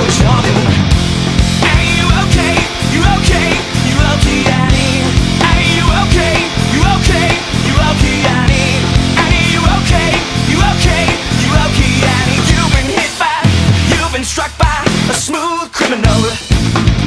charming. Are you okay? You okay? You okay, Annie? Are you okay? You okay? You okay, Annie? Annie, you okay? You okay? You okay, Annie? You've been hit by, you've been struck by a smooth criminal.